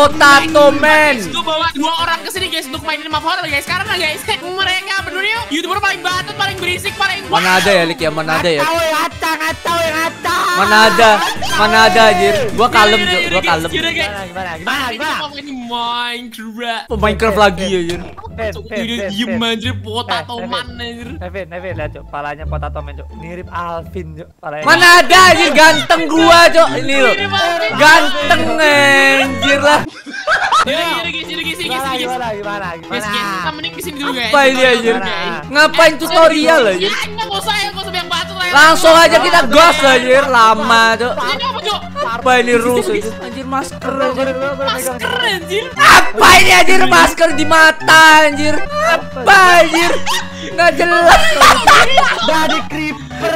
Potato Man. Gue bawa 2 orang kesini guys untuk mainin map horror guys. Karena guys, mereka berdua YouTuber paling batut, paling berisik, paling Mana ada ya, Lik ya? Mana ada ya? Ngata. Mana ada anjir. Gua kalem, Cok. Gua kalem. Gimana? Minecraft. Minecraft lagi anjir. Udah diem anjir, Potato Man anjir. Nevin, lihat Cok, palanya Potato Man Cok, mirip Alvin Cok, palanya. Mana ada anjir, ganteng gua, Cok. Ini loh. Ganteng anjir lah. Gimana? Kita mending kesini dulu guys. Apa ini anjir? Ngapain tutorial anjir? Enggak usah yang batu lah. Langsung aja kita gas anjir, lama, Cok. Ini apa, Cok? Apa ini rusuh anjir, masker anjir. Masker anjir. Apa ini anjir, masker di mata anjir. Apa anjir? Nggak jelas. Dari creeper.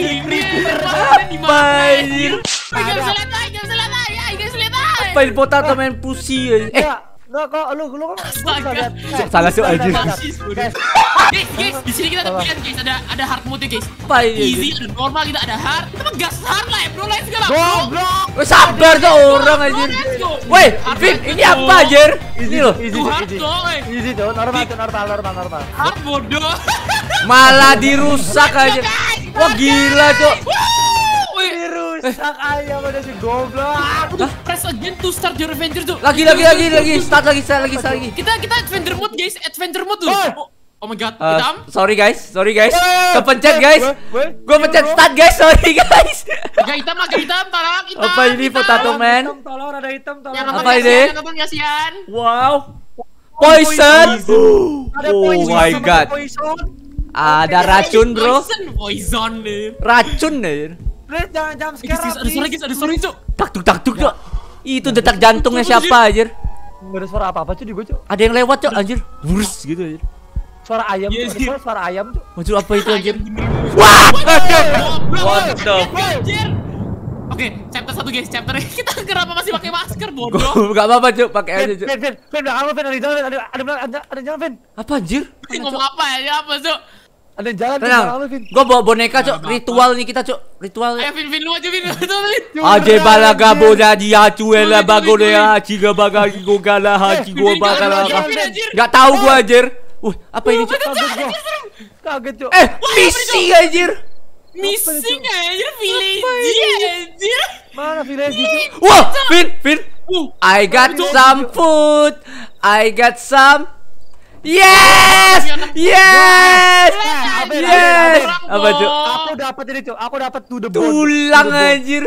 Apa anjir? Gak bisa lihat aja. Apa ini Potato Man pusi anjir? Enggak kok, lu kok Astaga. Salah Cok anjir. Guys, di sini kita ada pilihan guys, ada hard mode guys. Apa ini? Easy, ada normal, kita ada hard. Kita mah gas hard lah, bro, lain segala. Goblok. Sabar Cok, orang anjir. Woi, Vin, ini apa anjir? Ini loh. Easy Cok, normal. Hard bodoh. Malah dirusak aja. Wah gila Cok. Dirusak ayam ada si goblok. Press again to start your adventure tuh. Lagi. Start lagi. Kita adventure mode guys, adventure mode tuh. Oh my god, sorry guys. Kepencet guys. Gue pencet start guys, sorry guys. Agak hitam, tolong hitam. Apa ini Potato Man? Tolong ada hitam, tolong. Apa ini? Kasihan. Wow. Poison. Oh my god. Ada racun bro. Poison nih. Racun nih. Jangan sekarang. Ada suara Cok. Tak Cok. Itu detak jantungnya siapa anjir? Enggak ada suara apa-apa Cok di gua Cok. Ada yang lewat Cok anjir. Wurs gitu anjir. Suara ayam Cok, suara ayam Cok. Maksud apa itu anjir? Wah! What the anjir. Oke, chapter 1 guys, chapter kita kenapa masih pakai masker bodoh? Enggak apa-apa Cok, pakai aja Cok. Vin, belakang lu Vin, ada jalan Vin. Apa anjir? Ngomong apa ya? Apa Cok? Ada jalan tenang, gua bawa boneka Cok, ritual nih kita Cok, ritual. Ayo Vin lu aja Vin. Aje balaga boda dia cuela bagoda ciga bagagi gogala haji gua bagala. Enggak tahu gua anjir. Apa ini Cok? Kaget Cok. Misi anjir. Missing anjir, village anjir. Mana village Cok? Wah, Vin. I got some food. Yes! Apa Cok? Aku dapat ini Cok. Aku dapat tulang anjir.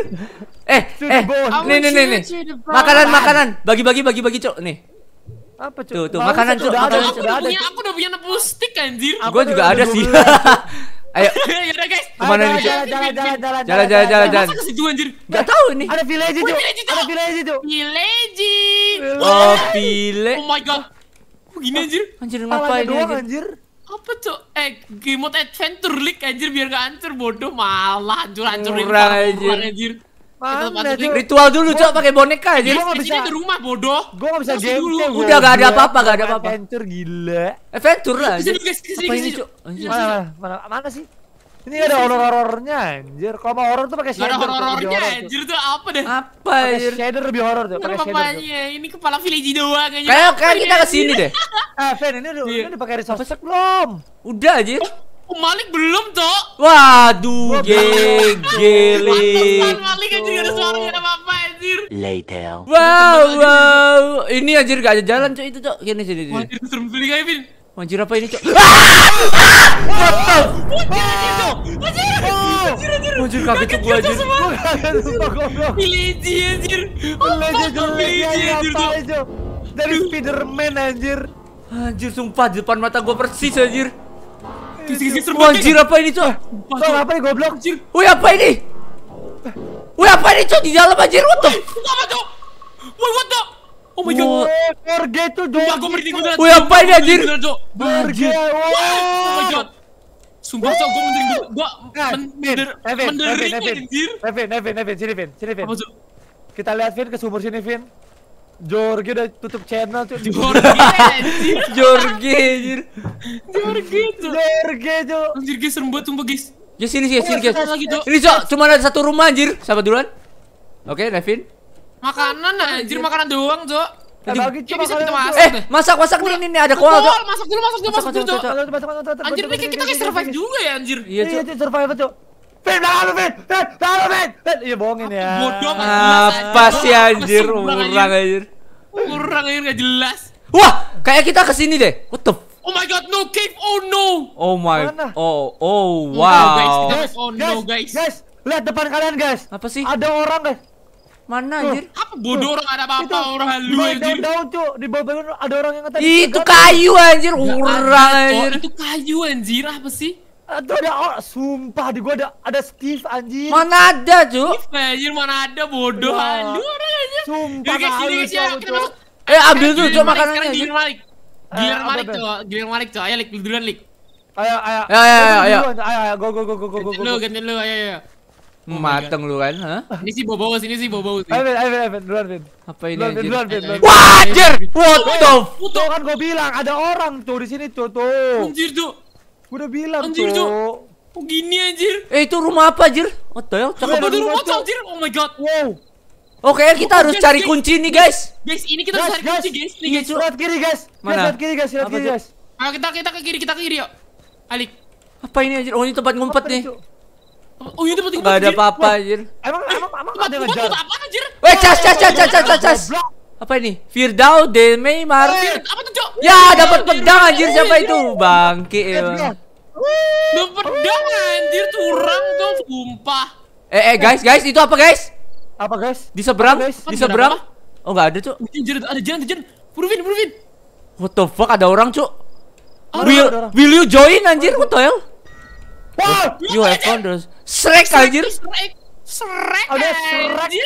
Nih. Makanan. Bagi Cok nih. Apa Cok? Tuh makanan Cok. Aku udah punya nepul stick anjir. Gua juga ada sih. Ayo. Yaudah guys. Kemana nih Cok? Jalan. Masa ke situ anjir? Gak tahu ini. Ada village Cok. Village. Oh, village. Oh my god. Gini anjir. Anjir ngapain anjir? Apa Cok? Game mode adventure league anjir biar gak hancur bodoh, malah hancurin anjir. Ritual dulu Cok pakai boneka anjir. Gua enggak bisa di rumah bodoh. Gua enggak bisa game. Udah gak ada apa-apa. Adventure gila. Adventure lah. Apa ini Cok? Mana sih? Ini ada horor-horornya anjir. Kalau mau horor tuh pakai shader. Ada horornya anjir tuh apa deh? Apa anjir? Shader lebih horor tuh, pakai shader. Ini kepala village doang anjir. Kayak kita kesini deh. Fen, ini pakai resource belum? Udah anjir. Malik belum Cok. Waduh, geli. Malik anjir gak ada suaranya apa-apa anjir. Later. Wow. Ini anjir gak ada jalan Cok itu Cok. Sini. Anjir serem sekali kayak Vin. Anjir apa ini Cok? Anjir kaget tuh gua anjir. Village anjir. Dari Spiderman anjir. Anjir sumpah di depan mata gua persis anjir. Anjir apa ini Cok? Apa ini goblok? Anjir. Woi apa ini Cok di dalam anjir? What the? Apa Cok? Woi what the? Oh my god. Forget tuh dong. Woi apa ini anjir? Forget. Oh my god. Sumpah Cok, gue mendering anjir. Nevin, sini Vin. Kita lihat Vin ke sumur sini Vin. Jorge udah tutup channel tuh. Jorge anjir. Anjir guys, serem banget sumpah guys. Ya sini guys. Ini Cok, cuma ada satu rumah anjir. Sahabat duluan. Oke, Nevin. Makanan anjir, makanan doang Cok. Bagi coba bisa kalian. kita masak. Masak nih ada koal, Cok. Masak dulu, Cok. Masuk. Anjir, ini kita kayak survive juga ya, anjir. Iya, Cok. Itu survival, Cok. Vin, Vin. Iya bohongin ya. Bodoh. Apa sih anjir, Kurang anjir enggak jelas. Wah, kayak kita kesini deh. What the Oh my god, no cave. Oh no. Oh my. Mana? Oh Guys, wow. Guys, lihat depan kalian, guys. Apa sih? Ada orang, guys. Mana anjir? Apa bodoh orang ada apa-apa orang halu anjir. Daun, Cuk. Di bawah ada orang yang tadi. Itu kayu anjir, urang anjir. Itu kayu anjir, apa sih? Itu ada orang, sumpah di gua ada Steve anjir. Mana ada, Cuk? Anjir mana ada bodoh halu orang anjir. Sumpah. Guys, ini guys ya, kita masuk. Ambil dulu, Cuk, makanannya. Giliran Malik, Cok. Ayo, Lik, duluan, Lik. Ayo. Ayo. Go. Gantian lu, ayo. Mateng lu kan, ha? Ini sih bau-bau sih. Ayo, duluan, Vin. Apa ini anjir? Duluan, Vin. Wah, anjir. What the Tuh kan gua bilang ada orang tuh di sini tuh. Anjir, Cok. Gua udah bilang Anjir, tuh. Cok. Kok gini anjir? itu rumah apa anjir? What the hell? Cakep Apa banget. tuh rumah, Cok, anjir? Oh my god. Wow. Oke, kita harus cari kunci nih, guys. Guys, ini kita harus cari kunci, guys. Nih, guys. Lihat kiri, guys. Mana? Lihat kiri, guys. Apa tuh? Ayo kita ke kiri, yuk. Alik. Apa ini anjir? Oh, ini tempat ngumpet nih. Oh, ini tempat Gak ada apa-apa anjir. Emang ada Tempat ngejar. apa anjir? Cas. Apa ini? Firdaus Delmeimar. Apa tuh, Cok? Ya, dapat pedang anjir, siapa itu? Bangke emang. Dapat pedang anjir, curang dong, sumpah. Guys, itu apa, guys? Apa, guys? Di seberang? Guys, Di seberang? Oh, enggak ada, Cuk. Anjir, ada jalan. Purvin. What the fuck, ada orang, Cuk. Ada orang. Will you join anjir? What the hell? Wah, You have found the Shrek anjir. Shrek. Ada Shrek. anjir.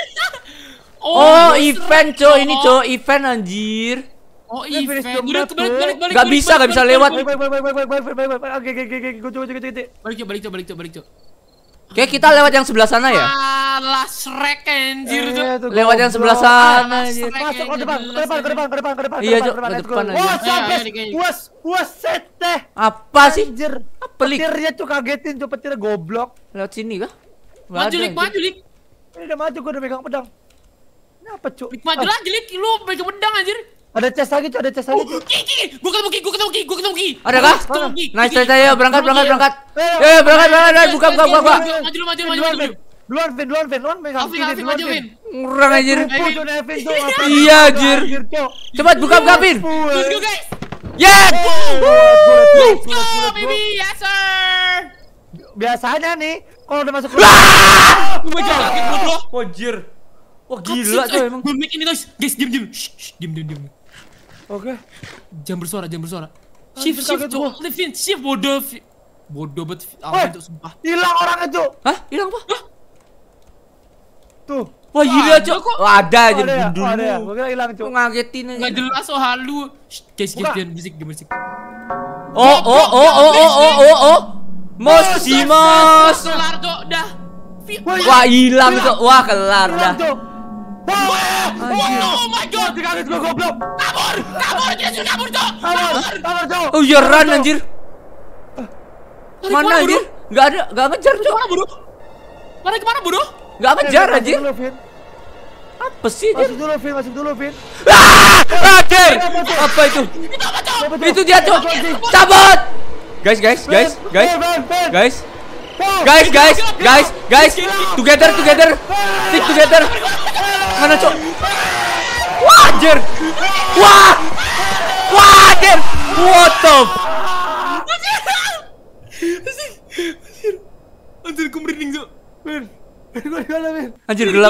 Oh, event, Cuk. Ini, Cuk, event anjir. Oh, Ini finish event. the Udah, map, balik. Gak bisa lewat. baik. Oke. Gua coba. Balik, Cok. Kayak kita lewat yang sebelah sana ya? Alah, Shrek anjir, Cok. Lewat yang sebelah sana anjir. Masuk ke depan. Iya, Cok, ke depan aja. Wah, sampai Ayo, puas set deh. Apa sih? Anjir. Pelik. Petirnya tuh kagetin tuh, petirnya goblok. Lewat sini kah? Nggak Maju, ada, Lik, anjir. maju, Lik. Ini udah maju, gua udah pegang pedang. Ini apa, Cuk? Maju lagi, Lik. Lu pegang pedang anjir. Ada chest lagi, Cuk. Ki. Gua ketemu Ki. Ada kah? Nice, ayo berangkat. Berangkat. Buka. Duluan, Vin. Megang kiri, Alvin, maju, Vin. Kurang anjir. Vin tuh. Iya anjir. Cuk. Cepat buka, Vin. Let's go, guys. Yeah. Let's go, baby. Yes, sir. Biasanya nih, kalau udah masuk Oh my god, kaget bro. Anjir. Wah gila tuh emang. Gue mic ini guys. Guys, diam. Shh, diam. Oke. Jangan bersuara. Anjir, Shift, kaget gua. Cok. Levin, shift bodoh. Bodoh banget. Alvin tuh sumpah. Hilang orangnya, Cuk. Hah? Hilang apa? Tuh. Wah gila, ada Cok. kok. Wah, ada aja Ada ya? dulu. Ada ya? Gua kira hilang, Cuk. Ngagetin aja. Enggak jelas so halu. Guys, Buka. jangan berisik. Oh. Mosimos. Solar, Cok. Dah. Wah hilang, Cok. Wah kelar dah. Hilang, Cuk. Oh my god. Kaget gua goblok. Kabur. Dia sudah kabur, Cok. Kabur, Cuk. Oh iya run anjir. Mana anjir? Gak ngejar, Cok. Lari kemana, bodoh? Gak ngejar Masuk anjir. dulu, Vin. Apa sih dia? Masuk dulu, Vin. Anjir. Apa itu? Itu dia, Cok. Cabut. Guys. Together. Stick together. Mana, Cok? Wah, anjir. Wah, anjir. What the? Anjir, gue merinding, Cok. Vin. Gua di mana, Vin? Anjir gelap.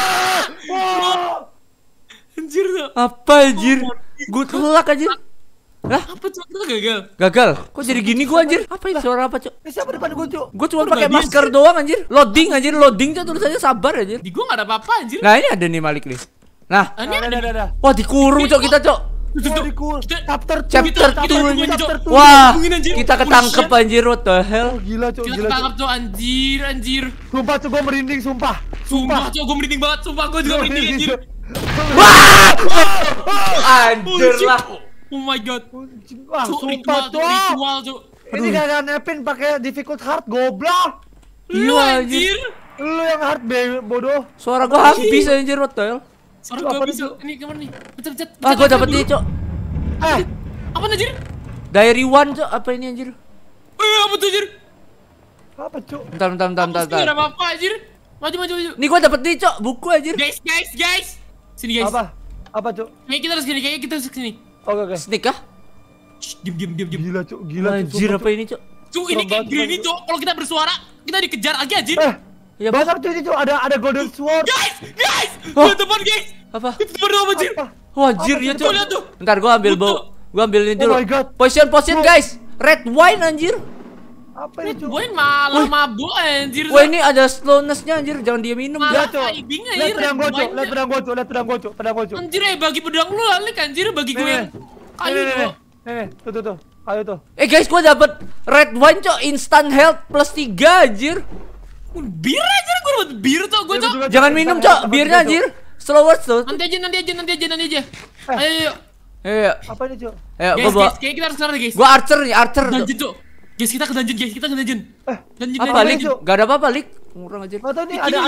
Anjir, Cok. Apa anjir? Gue telak anjir. Lah, Apa, Cok? Kita gagal. gagal. Kok jadi gini gua anjir? Apa ini suara apa, Cok? Ini siapa depan gua, Cuk? Gue cuma pakai masker doang anjir. Loading, Cok, tulisannya sabar anjir. Di gua nggak ada apa-apa, anjir. Nah, ini ada nih Malik nih. Nah, Ini ada. wah dikurung, Cok, kita, Cok. Chapter Chapter 2. 2. Wah, kita ketangkep anjir, what the hell? Gila, Cuk. Kita ketangkap, Cok. Anjir. Sumpah, Cuk, gua merinding, sumpah. Sumpah, Cok, gue merinding banget. Sumpah, gue juga merinding, anjir. Wah! Anjir lah. Oh my god. Wah, Cok, sumpah, Cuk. ritual, Cok. Ini kagak nepin pakai difficult hard, goblok. Lu Iya, anjir. Lu yang hard bodoh. Suara gua habis anjir, what the hell? Suara gua bisa. Ini kemana nih? Pencet. Ah, gua dapet nih, Cok. Apa anjir? Diary 1, Cok. Apa ini anjir? Apa tuh anjir? Apa, Cuk? Bentar. Enggak ada apa-apa anjir. Maju. Nih gua dapet nih, Cok, buku anjir. Guys. Sini guys. Apa, Cuk? Kayaknya kita harus kesini. Oke. Sneak kah? Diam. Gila, Cuk. Anjir, apa ini, Cok? Cuk, ini kayak gini, Cuk. Kalau kita bersuara, kita dikejar lagi anjir. Ya, banyak tuh ini, Cuk. Ada golden sword. Guys. Depan, guys. Apa? Itu depan anjir. Wah, anjir ya, Cok. Lihat tuh. Bentar, gua ambil bau. Gua ambil ini dulu. Oh my God. Potion, guys. Red wine anjir. Apa ini, Cuk? Gue malah mabuk anjir. Wah, ini ada slowness-nya anjir. Jangan dia minum. Malah Cuk. vibing Lihat anjir. pedang gua, Cuk. Anjir, bagi pedang lu alik anjir, bagi gue yang kayu Cuk. Tuh. Ayo tuh. Guys, gua dapet red wine, Cok. Instant health plus 3 anjir. Bir anjir, gue dapet bir Cuk, gue Cuk. Jangan minum, Cok. Birnya anjir. Slowers tuh. Nanti aja. Ayo. Apa ini, Cuk? Ayo, Guys, gua bawa. kayak kita harus keluar guys. Gua archer nih, Cok. Dungeon Cuk. Guys, kita ke dungeon. Dungeon. Apa, Lik? Gak ada apa-apa, Lik. Murang anjir. Atau ini Ada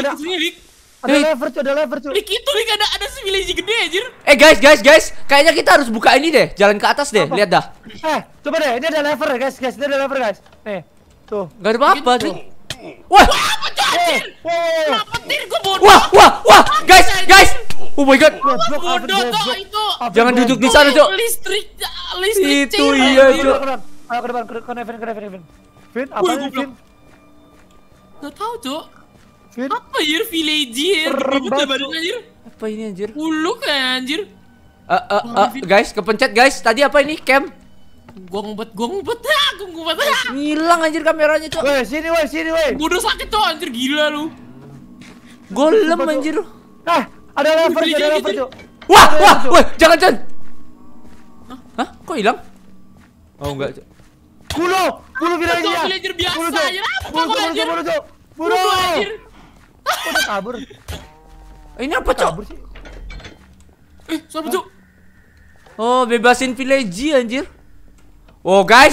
lever, Cuk. Lik itu Lik ada village gede anjir. Guys. Kayaknya kita harus buka ini deh. Jalan ke atas deh. Lihat dah. Coba deh. Ini ada lever, guys. Ini ada lever, guys. Nih. Tuh. Gak ada apa-apa, Lik. Wah, Apa Cuk anjir? Kenapa tir gue bodoh? Wah, guys. Oh my god. Bodoh Cuk itu. Jangan duduk di sana, Cok. Listrik Itu cair, iya, anjir. Cok. Ayo ke depan, Vin. Vin, apa Wih, ini, goblok. Vin? Nggak tahu Cuk. Vin, Apa anjir villager? Ribut ya badan anjir. Apa ini anjir? Uluk ya anjir. Guys, kepencet guys. Tadi apa ini? Cam. Gua ngumpet. Ngilang anjir kameranya, Cok. woi, sini, woi. Bodoh sakit Cuk anjir, gila lu. Golem anjir. Ada lever, Cuk. Wah, jangan. Hah? Kok hilang? Oh, enggak, Cok. Bunuh villager. Villager biasa anjir. Apa kok anjir? Bunuh. Anjir. Udah kabur. Ini apa, Cok? Kabur sih. Siapa Cuk? Oh, bebasin village anjir. Oh, guys.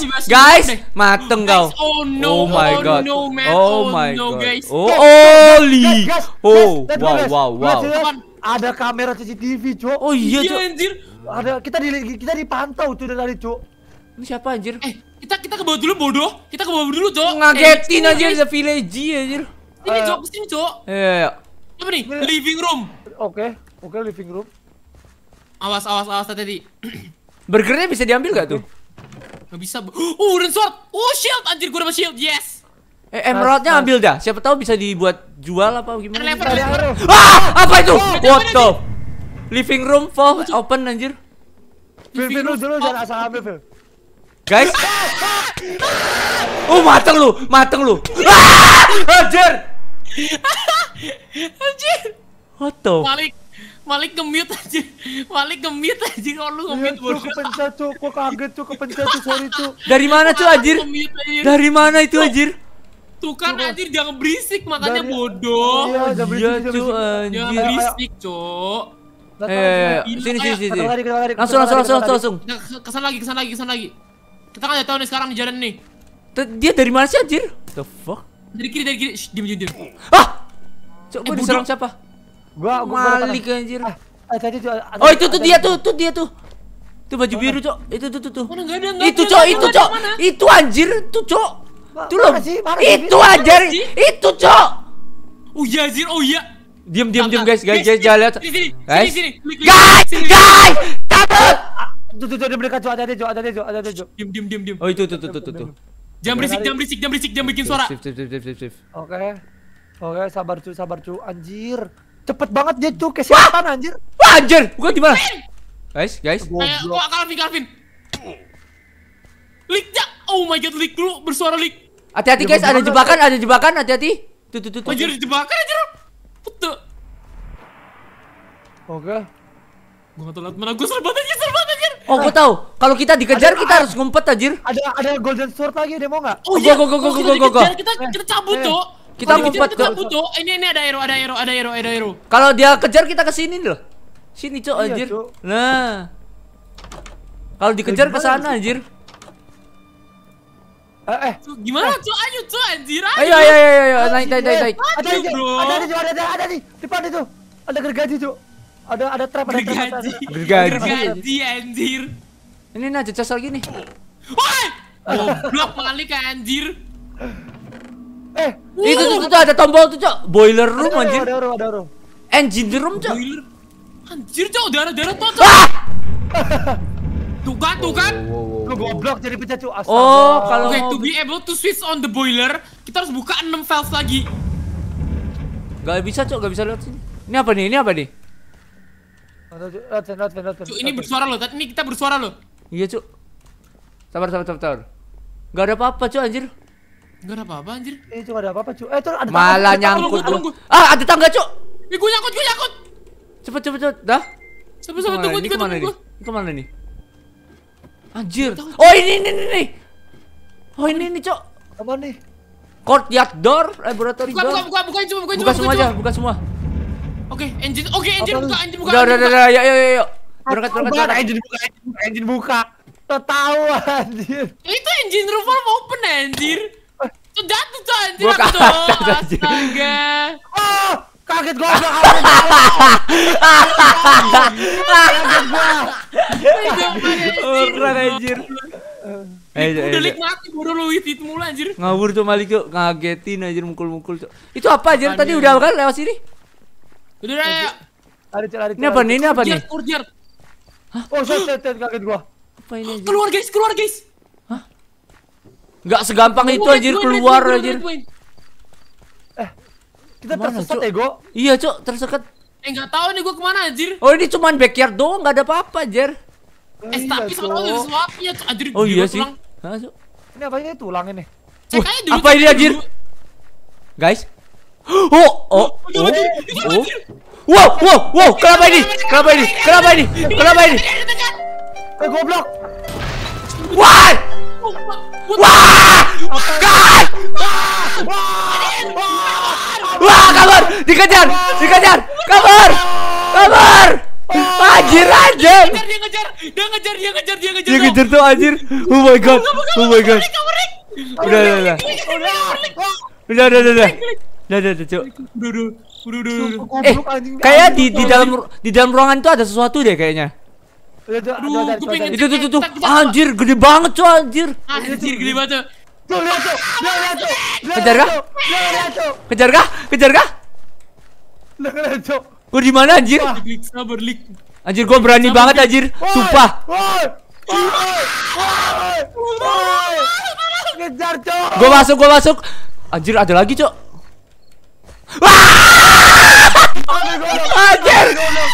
Mateng kau. Oh no. Oh my god. No, man. Oh my no, god. guys. Oli. Oh, wow. Ada kamera CCTV, Cuk. Oh iya, Cok. Anjir. Ada kita dipantau tuh dari tadi, Cuk. Ini siapa anjir? Kita ke bawah dulu bodoh. Kita ke bawah dulu, Cok. Ngagetin anjir the village anjir. Sini, Cok. Iya. Apa nih? Living room. Oke, living room. Awas tadi. Burgernya bisa diambil gak tuh? Gak bisa. Iron sword. Shield anjir, gua dapat shield. Yes. Emeraldnya ambil dah. Siapa tahu bisa dibuat jual apa gimana? Lever. Apa itu? What the? Living room for open anjir. Phil, lu dulu jangan asal ambil, Phil. Guys. Oh, mateng lu. Anjir. What the? Malik nge-mute anjir. Kalau lu nge-mute Cuk, kepencet, Cuk. Gua kaget, Cuk. Kepencet, Cuk. Sorry, Cuk. Dari mana tuh anjir? Dari mana itu anjir? Tuh kan anjir, jangan berisik makanya bodoh. Iya, Tuh Jangan anjir. berisik, Cok. Sini. Langsung. Kesan lagi. Kita kan udah tahu nih sekarang di jalan nih. Dia dari mana sih anjir? The fuck? Dari kiri. Shh, diam. Cok, gua diserang siapa? Gua Malik anjir. Tadi tuh. Oh, itu tuh dia tuh. Itu baju biru, Cok. Itu tuh. Mana enggak ada. Itu, Cok. Itu anjir, tuh, Cok. Tuh loh. Itu anjir. Itu, Cok. Oh iya anjir, oh iya. Diam guys, jangan lihat. Guys. Sini. Guys, cabut. Tuh dia mereka, Cok. Ada, Cok. Diam. Oh, itu. Jangan berisik, jangan bikin suara. Sip. Oke, sabar, Cuk. Anjir. Cepet banget dia, Cuk. Kesehatan anjir. Wah, anjir. Gua di mana? Guys. Calvin. Lik, oh my god, Lik dulu bersuara Lik. Hati-hati guys, ada jebakan, hati-hati. Tuh. Anjir, jebakan anjir. Betul. Oke. Gua enggak tahu lewat mana, gua serbat anjir. Oh, gua tahu. Kalau kita dikejar kita harus ngumpet anjir. Ada golden sword lagi, dia mau enggak? Oh iya, go. Kita cabut, Cok. Kita ngumpet ke. Ini ada arrow. Kalau dia kejar kita ke sini loh. Sini, Cok, Iya, anjir. Cok. Nah. Kalau dikejar ke sana anjir. Gimana, Cok? Ayo, Cok, anjir. Ayo, naik. Ada di depan itu. Ada gergaji, Cuk. Ada trap, ada trap. Gergaji anjir. Ini aja cas lagi nih. Woi! Goblok Malik anjir. Itu ada tombol tuh, Cok. Boiler room anjir. Ada room. Engine room, Cok. Boiler. Anjir, Cok, darah tuh, Cok. Tuh kan. Lu goblok jadi pecah, Cuk. Astaga. Oh, kalau to be able to switch on the boiler, kita harus buka 6 valve lagi. Gak bisa, Cok, gak bisa lewat sini. Ini apa nih? Lewat. Cuk, ini bersuara loh. Ini kita bersuara loh. Iya, Cok. Sabar. Gak ada apa-apa, Cok, anjir. Gak ada apa-apa anjir. Ini cuma ada apa-apa, Cuk. Tuh ada malah nyangkut. Ada tangga, Cok. Gue nyangkut. Cepet. Dah. Sabar, tunggu. Ini kemana nih? Anjir. Oh, ini. Oh, ini, Cok. Apa nih? Courtyard door, laboratory door. Buka semua. Oke, engine buka. Udah, yuk. Berangkat. Engine buka. Tahu anjir. Itu engine room open anjir. Tuh jatuh tuh anjir. Gua Astaga. Oh, kaget gua. Orang anjir. Udah lik mati baru lu hit mulu anjir. Ngawur tuh Malik, Cok. Ngagetin anjir, mukul-mukul, Cok. Itu apa anjir? Tadi udah kan lewat sini? Udah ya. Lari. Ini apa nih? Courtyard. Hah? Oh, set kaget gua. Apa ini anjir? Keluar guys. Hah? Enggak segampang itu anjir keluar anjir. Kita tersesat ya, Go? Iya, Cok, tersesat. Enggak tahu nih gua kemana anjir. Oh, ini cuman backyard doang, enggak ada apa-apa, anjir. Tapi sama tahu sesuatu ya, anjir. Oh iya sih. Hah, Cok? Ini apanya tulang ini? Cek aja dulu. Apa ini anjir? Guys. Oh. Wow, kenapa ini? Goblok. Wah! Guys! Wah, kabur! Dikejar! Kabur! Anjir! Dia ngejar tuh anjir. Oh my god. Udah. Udah, Cok. Kayak di dalam ruangan itu ada sesuatu deh kayaknya. Itu. Anjir, gede banget, Cok, anjir. Anjir, gede banget. Tuh, lihat tuh. Kejar kah? Lihat, Cok. Gua di mana anjir? Sabar, Lik. Anjir, gua berani banget anjir. Sumpah. Kejar, Cok. Gua masuk. Anjir, ada lagi, Cok. Anjir.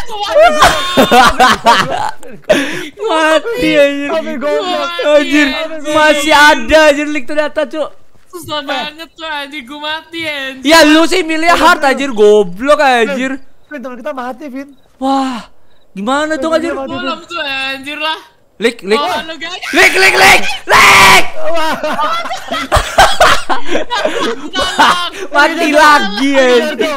Mati anjir. Anjir, masih ada anjir Lik ternyata, Cok. Susah banget tuh anjir, gua mati anjir. Ya lu sih milih hard anjir, goblok anjir. Teman kita mati, Vin. Wah, gimana tuh anjir? Belum tuh anjir lah. Lik. Lik. Mati lagi anjir.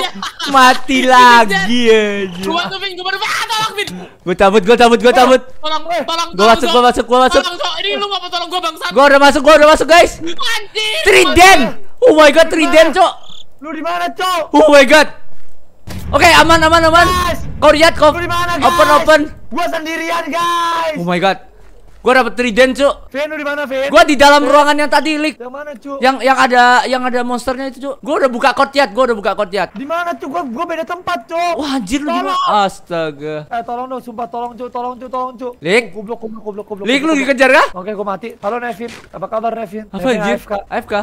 Gua tuh Vin, tolong Vin. Gua cabut. Tolong. Gua masuk. Tolong, ini lu ngapa tolong gua bangsat? Gua udah masuk guys. Anjir. Trident. Oh my god, Trident, Cok. Lu di mana, Cok? Oh my god. Oke, aman. Kau lihat, Lu di mana, guys? Open. Gua sendirian, guys. Oh my god. Gua dapet Trident, Cok. Vin, lu di mana, Vin? Gua di dalam ruangan yang tadi, Lik. Yang mana, Cuk? Yang ada monsternya itu, Cuk. Gua udah buka courtyard. Di mana, Cuk? Gua beda tempat, Cuk. Wah, anjir lu di mana? Astaga. Tolong dong, sumpah tolong, Cuk. Lik. Goblok. Lik, lu dikejar kah? Oke, gua mati. Halo, Nevin. Apa kabar, Nevin? Apa anjir? AFK.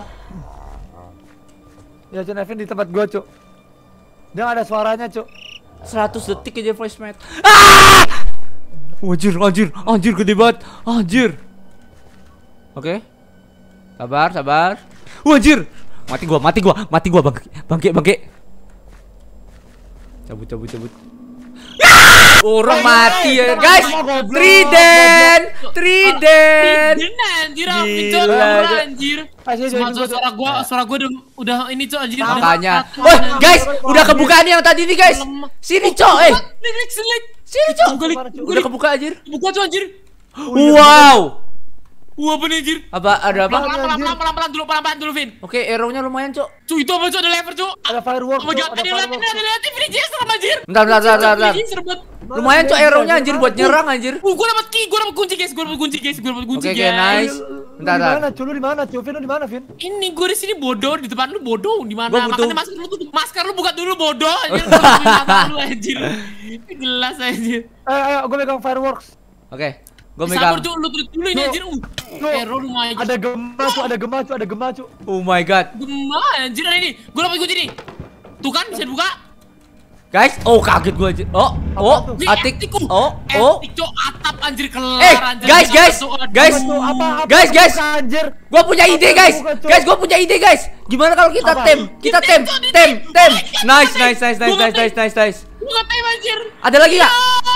Ya, Cuk, Nevin di tempat gua, Cuk. Dia ada suaranya, Cuk. 100 detik aja voice mate. Anjir gede banget. Anjir. Oke. Sabar. Anjir. Mati gua bangke. Cabut. Orang mati ya, guys. Trident. Anjir, anjir. Suara gua udah ini, Cok, anjir. Makanya. Guys, udah kebuka nih yang tadi nih, guys. Sini, Cok. Sini, Cok. Udah kebuka anjir. Buka, Cok, anjir. Wow. Wah, apa nih, anjir? Ada apa? Pelan-pelan dulu, Vin. Oke, arrow-nya lumayan, Cok. Cuk, itu apa, Cok? Ada lever, Cuk. Ada firework, Oh my god, ada liatin, serem, anjir. Bentar. Serem banget. Lumayan cok arrow-nya anjir buat nyerang anjir. Gua dapat kunci guys, Oke, nice. Bentar. Lu di mana? Vin, lu di mana, Vin? Ini gua di sini bodoh, di depan lu bodoh. Di mana? Makanya masker lu buka dulu bodoh anjir. Lu anjir. Jelas anjir. Ayo, gua pegang fireworks. Oke. Gua megang. Sabar, Cuk, lu dulu ini anjir. Error lumayan. Ada gema, Cuk. Oh my god. Gema anjir ini. Gua dapat kunci nih. Tuh kan bisa dibuka. Guys, kaget gua anjir. Atik. Etik Cuk, atap anjir kelar anjir. Guys. Gua punya ide, guys. Gimana kalau kita tem? Nice. Bukan tem anjir. Ada lagi enggak?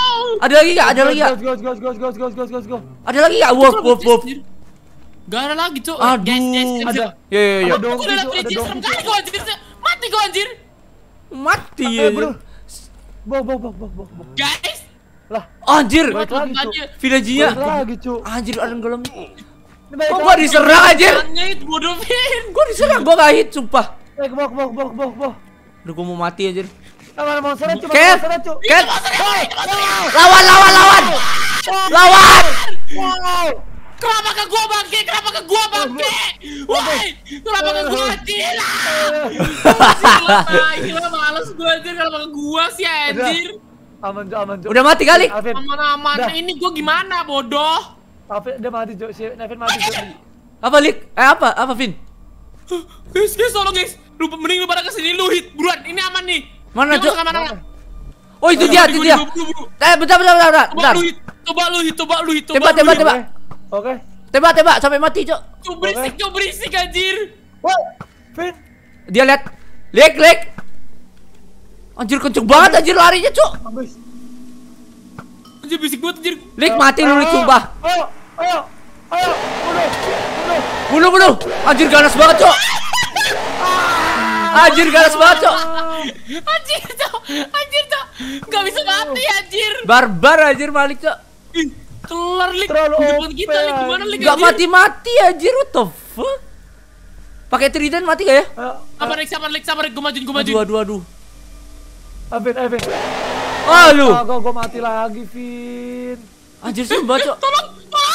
Go. Ada lagi enggak? Wolf. Gak ada lagi, Cuk. Aduh. Ada. Yo. Aku udah dapet serem kali kau anjir. Mati kau anjir. Mati ya. Bo. Guys. Lah, anjir. Village-nya. Anjir, ada golem. Kok gua diserang anjir? Bodoh, Vin. Gua diserang, gua enggak hit, sumpah. Bo. Aduh, gua mau mati anjir. Kev. Lawan. Kenapa ke gua bangke? Woi, kenapa ke gua anjir? Gila males gua anjir kalau ke gua sih anjir. Aman. Udah mati kali. Aman. Ini gua gimana bodoh? Dia mati, Cuk. Nevin mati, Cuk. Apa, Lik? Apa, Vin? Guys, tolong guys. Mending lu pada kesini lu hit buruan. Ini aman nih. Mana, Cuk? Oh, itu dia. Bentar. Coba lu hit. Tembak. Oke. Tembak sampai mati, Cuk. Cuk berisik anjir. Woi, Vin. Dia lihat. Lik. Anjir kenceng banget anjir larinya, Cuk. Habis. Anjir berisik banget anjir. Lik mati lu, Lik, sumpah. Ayo. Bunuh. Anjir ganas banget, Cuk. Anjir, Gak bisa mati anjir. Barbar anjir Malik, Cuk. Kelar Lik. Terlalu Depan kita Lik, gimana Lik? Gak mati anjir, what the fuck? Pakai trident mati gak ya? Sabar, gue maju. Aduh. Vin. Lu. Gua mati lagi, Vin. Anjir sumpah, Cuk. Tolong.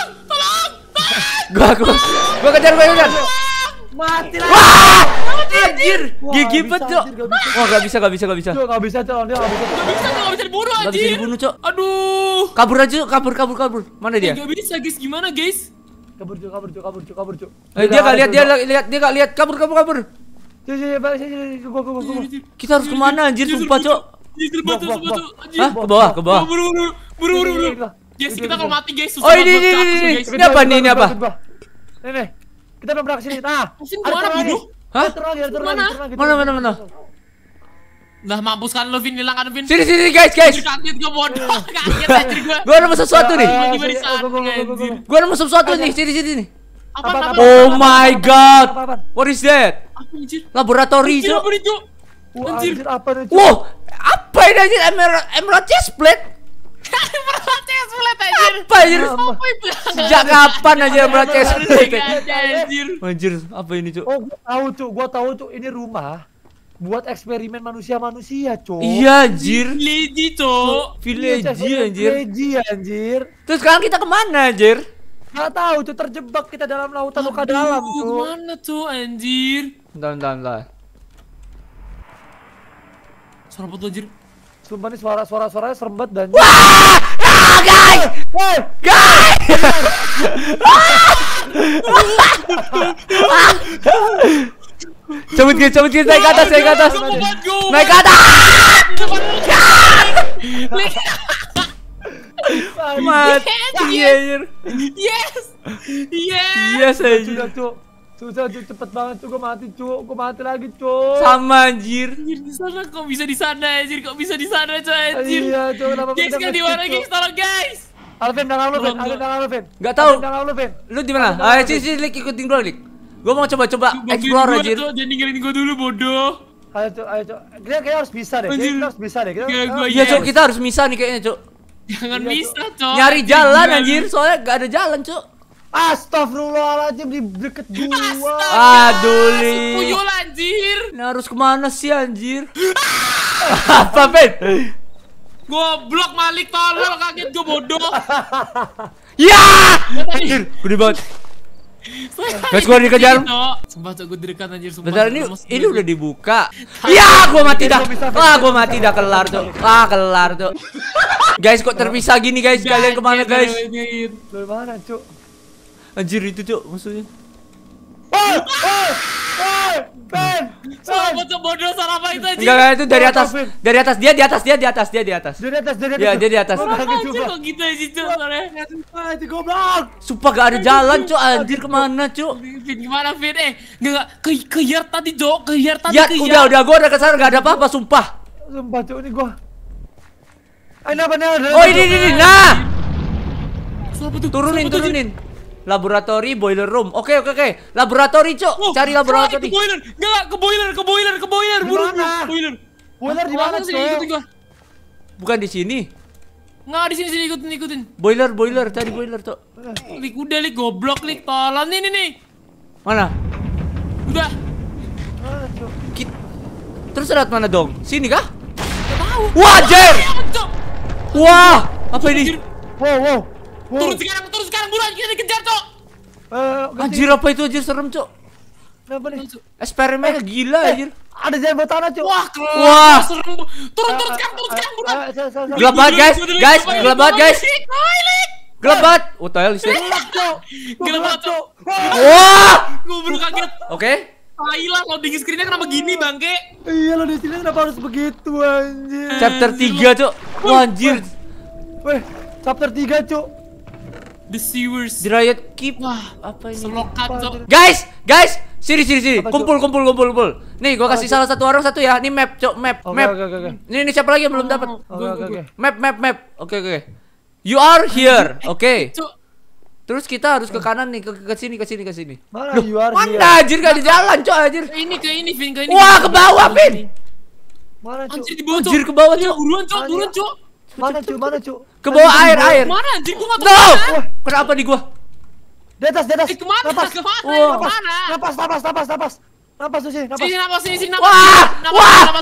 Gua kejar. Mati lagi. Wah! Anjir, gigi bet, Cuk. Wah, gak bisa. Cuk, dia nggak bisa. Gak bisa dibunuh Gak bisa anjir. dibunuh, Cuk. Aduh. Kabur aja, Cuk. Kabur. Mana dia? Gak bisa guys, gimana guys? Kabur, Cuk. Dia gak lihat. Kabur. Sini, gua. Kita harus kemana anjir, sumpah, Cuk? Hah? Ke bawah. Buru. Guys, kita kalau mati guys susah. Oh, ini. Ini apa nih? Ini. Kita belum pernah kesini. Nah, kemana bodoh? Hah? Mana? Nah, mampus kan lo, Vin, hilang kan, Vin. Sini, guys. Kaget gue bodoh. Kaget anjir gue. Gua nemu sesuatu nih. Gua nemu sesuatu nih. Sini. Apa? Oh my god. What is that? Apa anjir? Laboratori, Cuk. Anjir, apa nih? Wow, apa ini anjir? Emerald chestplate? Emerald chestplate anjir. Apa anjir? Sejak kapan anjir emerald chestplate? Anjir, apa ini, Cuk? Oh, gua tahu, Cuk. Ini rumah buat eksperimen manusia, Cuk. Iya, anjir. Village, anjir. Terus sekarang kita kemana, anjir? Nggak tahu, Cuk. Terjebak kita dalam lautan luka dalam, Cuk. Mana tuh, anjir? Bentar. Suara apa tuh, anjir? Sumpah nih suaranya serem banget dan. Guys! Cabut guys, naik ke atas. Naik ke atas. Mati anjir. Yes anjir. Susah, Cuk, cepet banget, Cuk. Gua mati lagi, Cuk. Sama anjir. Di sana kok bisa di sana anjir, anjir. Iya, Cuk, kenapa guys, kan di mana guys? Tolong guys. Alvin, belakang lu, Vin. Enggak tahu. Lu di mana? Ayo sini, Lik, ikutin gua, Lik. Gua mau coba explore anjir. Jangan ninggalin gua dulu, bodoh. Ayo, Cuk. Kita harus bisa deh. Iya, Cuk, kita harus bisa nih kayaknya, Cuk. Jangan bisa, Cuk. Nyari jalan anjir, soalnya gak ada jalan, Cuk. Astagfirullahaladzim, di deket gua. Aduh, Lik. Puyul anjir. Nah, harus kemana sih anjir? Apa, Ben? Goblok Malik, tolol, kaget gue bodoh. Ya! Anjir, gede banget. Guys, gua dikejar. Sumpah cok, gue dekat anjir. Bentar, ini udah dibuka. Ya, gua mati dah. Gua mati dah, kelar cok. Kelar cok. Guys, kok terpisah gini guys? Kalian kemana guys? Dari mana cok? Anjir itu cok, maksudnya. Ben! Salah bocok bodoh, salah apa itu anjir? Enggak, itu dari atas. Dari atas, dia di atas. Dia di atas. Ya, dia di atas. Anjir kok gitu aja cok. Itu goblok. Sumpah gak ada jalan cok, anjir kemana cok? Vin gimana Vin? Enggak ke yard tadi cok, ke yard tadi. Ya udah gua udah kesana gak ada apa-apa sumpah. Sumpah cok, ini gua. Ayo benar. Oh ini nah. Suara apa tuh? Turunin. Laboratori, boiler room. Oke. Laboratori, Cok. Cari laboratori. Ke boiler. Buru. Boiler. Boiler di mana, Cok? Bukan di sini. Nggak, di sini ikutin. Boiler, cari boiler, Cok. Lik udah lik goblok lik, tolong nih. Mana? Udah. Terus lewat mana dong? Sini kah? Nggak tahu. Wah, Jer. Wah, apa ini? Wow. Turun sekarang buruan, kita dikejar, Cok. Anjir, apa itu anjir, serem, Cok. Kenapa nih? Eksperimennya gila anjir. Ada jalan bawah tanah, Cok. Wah, serem. Turun sekarang buruan. Gelap banget, guys. Gelap banget. Oh, tayal listrik. Gelap, Cok. Wah. Gue baru kaget. Oke. Hilang loading screen-nya kenapa gini, Bangke? Iya, lo di sini kenapa harus begitu, anjir? Chapter 3, Cok. Wah, anjir. Weh, chapter 3, Cok. The Sewers. The Riot Keep. Wah, apa ini? Selokan, Cok. Guys. Sini. Kumpul. Nih, gua kasih salah satu orang satu ya. Ini map, Cok, map. Oke. Ini siapa lagi yang belum dapat? Oke. Map. Oke. You are here. Oke. Cok. Terus kita harus ke kanan nih, ke sini. Mana you are here? Mana anjir gak ada jalan, Cok, anjir. Ini ke ini, Vin, ke ini. Wah, ke bawah, Vin. Mana, Cok? Anjir di bawah, Cok. Anjir ke bawah, Cok. Buruan, Cok. Turun, Cok. Mana, Cok? Ke bawah air. Mana anjir, gua enggak tahu. No! Mana. Kenapa di gua? Di atas. Kemana? Napas. Kemana? Napas tuh sini, napas. Sini, napas. Wah!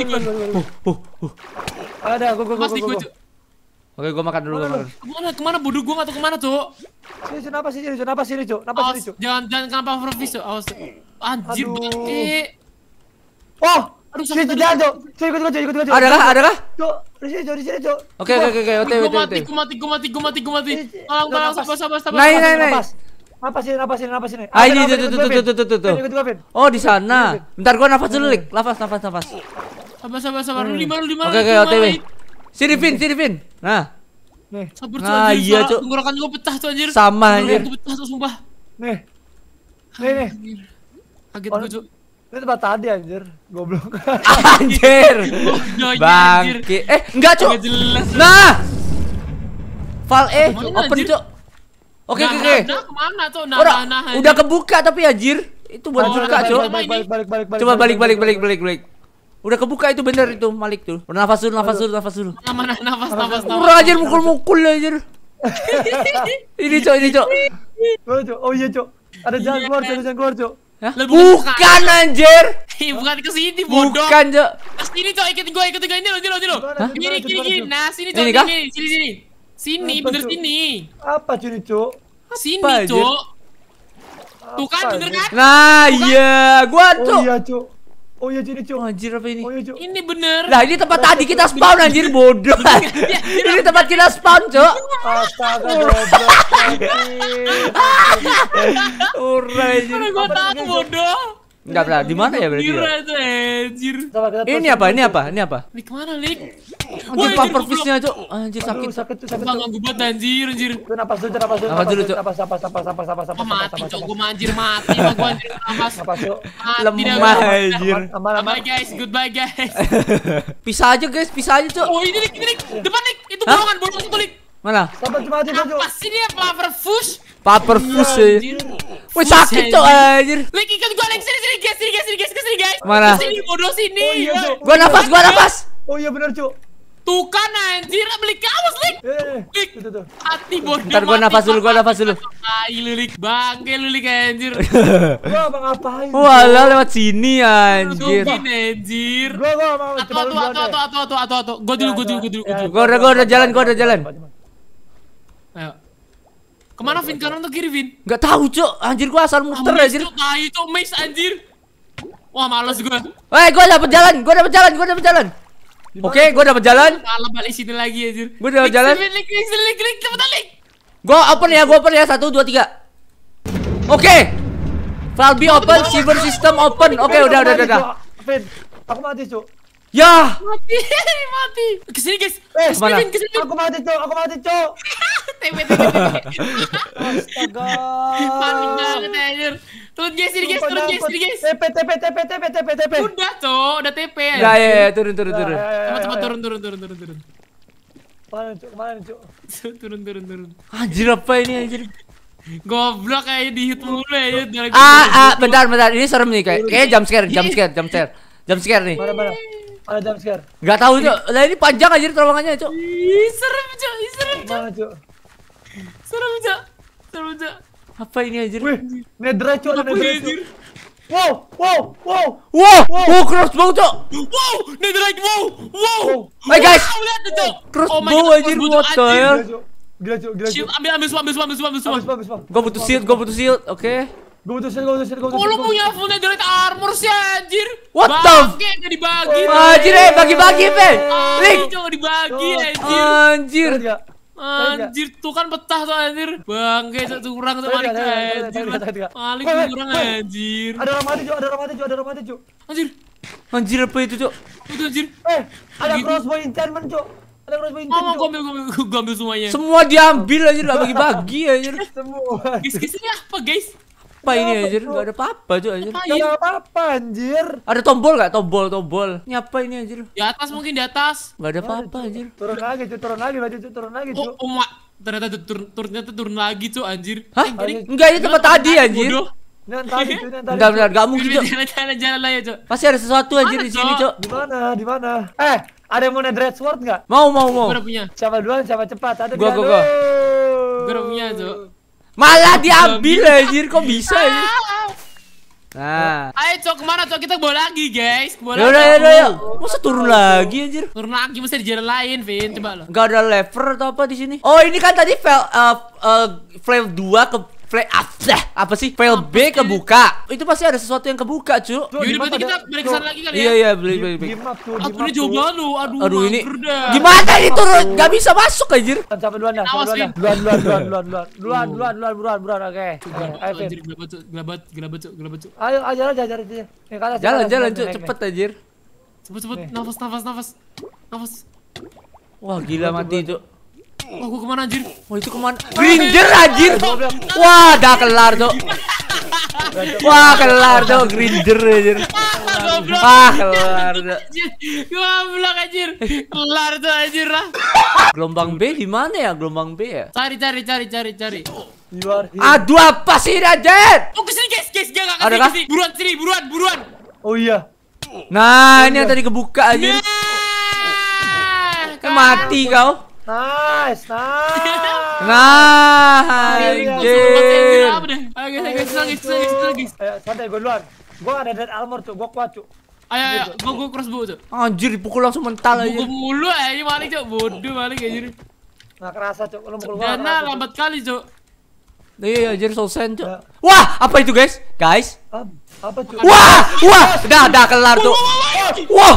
Ada, gua. Pasti gua, Cok. Oke, gua makan dulu. Kemana bodoh gua enggak tahu kemana, Cok. Napas sini, Cok. Jangan kenapa overfish, Cok. Awas. Anjir, Aduh. Bangke. Oh, Aduh, sini sakit jalan, Cok. Cok, ikut gua, Cok. Adakah? Cok, di sini, Cok. Oke. Gua mati. Tolong, sabar. Naik. Napas sini. Ah, ini tuh. Ikut gua, Vin. Oh, di sana. Bentar gua nafas dulu, Lik. Nafas. Sabar. Lu di mana? Oke, OTW. Sini, Vin. Nah. Nih, Sabar, Cok. Nah, anjir, iya, salah. Cok. Tenggorokan gua pecah, Cok, anjir. Sama, Tenggorokan anjir. gua pecah, Cok, sumpah. nih. Kaget gua, Cok. Ini tempat tadi, anjir. Goblok. Anjir. Anjir. Bangke. Enggak, Cok. Nggak jelas. Nah. File Kemana, open, anjir? Cok. Oke. Nah, kemana, Cok? Udah kebuka tapi anjir. Itu buat buka, Cok. Balik. Coba balik. Udah kebuka itu bener itu Malik tuh. Nafas dulu. Mana nafas. Kurang anjir mukul anjir. Ini, Cok. Oh iya, Cok. Ada jalan keluar, Cok. Hah? Bukan anjir. Bukan ke sini, bodoh. Bukan, Cok. Sini, Cok, ikutin gua. Ini lo. Hah? Gini. Nah, sini, Cok. Ini kah? Sini. Sini, Apa, bener Cok? sini. Apa sini, Cok? Sini, Apa, anjir? Cok. Tuh kan, bener kan? Nah, iya, gua, Oh Cok. iya, Cok. Oh iya, sini, Cok. Anjir apa ini? Oh iya, Cok. Ini bener. Lah, ini tempat tadi kita spawn anjir bodoh. Ini tempat kita spawn, Cok. Astaga, goblok. Anjir. Mana gua tahu, bodoh. Enggak pernah. Di mana ya berarti? Gila, Ya? tuh, anjir. Ini apa? Lik mana, Lik? Anjir pumper fishnya, Cok. Anjir Aduh, sakit. sakit tuh. Sumpah ganggu banget, anjir. Tuh, napas dulu. Napas dulu, Cok. Napas. Oh, mati, Cok. Gua anjir mati. Gua anjir nafas. Napas, Cok. Mati dah Lemah gua. anjir. Aman. Bye guys, goodbye guys. Pisah aja, guys. Cok. Oh, ini Lik. Depan, Lik. Itu Hah? bolongan itu, Lik. Mana? Sabar, cuma aja, Cok. Apa sih dia Pufferfish? Pumper fish. Anjir. Wih, sakit, Cok, anjir. Lik, ikut gua, Lik. Sini, guys. Mana? Sini, bodoh, sini. Oh iya, Cok. Gua nafas. Oh iya benar, Cok. Tuh kan, anjir. Beli kaos, Lik. Tuh. Mati bodoh. Ntar gua nafas dulu. Lulik bangke lulik anjir. Gua apa ngapain? Walah lewat sini anjir. Anjir. Gua mau Atau. Gua dulu. Gua udah jalan. Ayo. Kemana Vin? Kanan atau kiri Vin? Gak tahu cok. Anjir gua asal muter anjir. Cok, maze anjir. Wah males gua. Gua dapet jalan. Oke, gua dapet jalan. Malah balik sini lagi anjir. Gua dapet jalan. Klik, cepetan Lik. Gua open ya. 1, 2, 3. Oke. Valve open, cyber system open. Oke, udah. Vin, aku mati, Cuk. Ya. Mati. Kesini guys. Kemana? Kesini. Aku mati, Cuk. TP. Astaga. Panik banget anjir. Turun guys, sini guys. TP. Udah, Cok. Udah TP ya. Ya, turun. Cepat turun. Kemana, Cuk? Turun. Anjir apa ini anjir? Goblok kayak di hit mulu ya. Bentar. Ini serem nih kayak jump scare nih. Mana? Ada jump scare. Gak tahu cok. Lah ini panjang anjir terowongannya cok. Serem, Cok. Mana, Cuk? Serem, Cok. Apa ini anjir? Wih, netherite, Cuk. Wow, crossbow cok. Wow, netherite, wow. Hey guys, Lihat Cok. crossbow anjir, what the hell? Gila, Cuk. Shield, ambil semua. Gua butuh shield, oke. Gue butuh shield. Oh, lu punya full netherite armor sih anjir. What the? Gak dibagi. Anjir bagi-bagi Pe. Link. Coba dibagi Anjir. Anjir tuh kan pecah tuh anjir. Bangke tuh kurang tuh Malik anjir. Malik kurang anjir. Ada orang mati, Cuk. Anjir Apa itu cok? itu anjir. Ada crossbow enchantment, Cuk. Gua ambil semuanya. Semua diambil anjir, gak bagi-bagi anjir. Semua. Guys, ini apa guys? Apa ini anjir? Gak ada apa-apa cok anjir. Gak ada apa-apa anjir. Ada tombol gak? Tombol. Ini apa ini anjir? Di atas mungkin di atas. Gak ada apa-apa anjir. Turun lagi, Cuk. Oh mak, ternyata turun lagi Cuk anjir. Hah? Enggak, ini tempat tadi anjir. Ini tadi. Bentar, gak mungkin cok. Jalan lah ya Cuk. Pasti ada sesuatu anjir di sini cok. Di mana? Ada yang mau netherite sword nggak? Mau. Gua udah punya. Siapa duluan, siapa cepat? Ada Gua. Gua udah punya Cuk. Malah diambil anjir, kok bisa anjir? Nah. Ayo Cok, kemana Cok? Kita bawa lagi guys. Yaudah. Masa turun lagi anjir? Turun lagi mesti di jalan lain, Vin. Coba lo. Gak ada lever atau apa di sini? Oh, ini kan tadi file 2 ke file apa sih? File B kebuka. Itu pasti ada sesuatu yang kebuka, cu. Yaudah berarti kita balik kesana lagi kali ya. Iya, beli. Aduh, ini jauh banget lu. Aduh, ini gimana ini turun? Gak bisa masuk anjir. Sampai duluan dah. Duluan. Oke. Ayo, Vin. Gila bacuk. Ayo, ajar aja. Jalan, cu. Cepet anjir. Cepet. Nafas. Wah, gila mati, cu. Wah, gua kemana anjir? Wah, itu kemana? Grinder anjir. Wah, dah kelar, Cok. Grinder anjir. Kelar, Cok. Goblok anjir. Kelar tuh anjir lah. Gelombang B di mana ya? Gelombang B ya? Cari. Aduh, apa sih ini anjir? Oh, kesini guys. Enggak Ada kah? kesini. Buruan. Oh iya. Nah, ini yang tadi kebuka anjir. Mati kau. Nice. Anjir. Ayo, santai gue duluan. Gue ada dead armor tuh, gue kuat tuh. Ayo, gue crossbow tuh. Anjir, dipukul langsung mental aja. Gue mulu aja Malik Cok, bodoh Malik anjir. Nggak kerasa Cok, lu mukul gue. Dana lambat kali Cok. Iya, anjir Soulsen Cok. Wah, apa itu guys? Apa Cok? Wah, dah kelar tuh. Wah.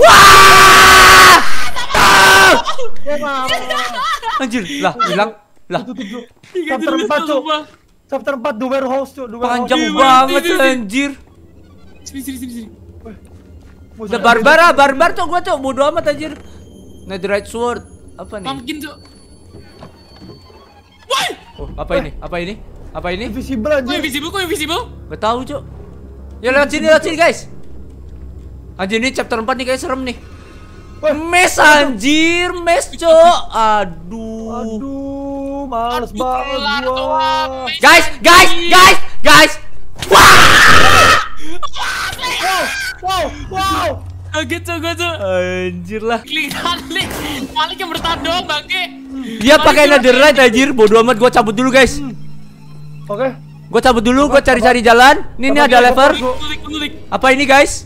Anjir, lah hilang. Lah. Chapter 4 Cok. Chapter 4 The Warehouse Cok. Panjang banget anjir. Sini. Udah barbar tuh gua tuh bodo amat anjir. Netherite sword. Apa nih? Pumpkin Cok. Woi! Oh, apa ini? Invisible anjir. Kok invisible? Gak tahu, Cok. Ya lewat sini guys. Anjir, ini chapter 4 nih kayak serem nih. Mes anjir, Cok. Aduh, males banget gua. Guys. Wow. Kaget Cok. Anjir lah. Klik Malik yang bertahan doang bangke. Dia pakai netherite anjir. Bodoh amat, gua cabut dulu, guys. Oke. Gua cabut dulu, gua cari-cari jalan. Ini ada lever. Apa ini, guys?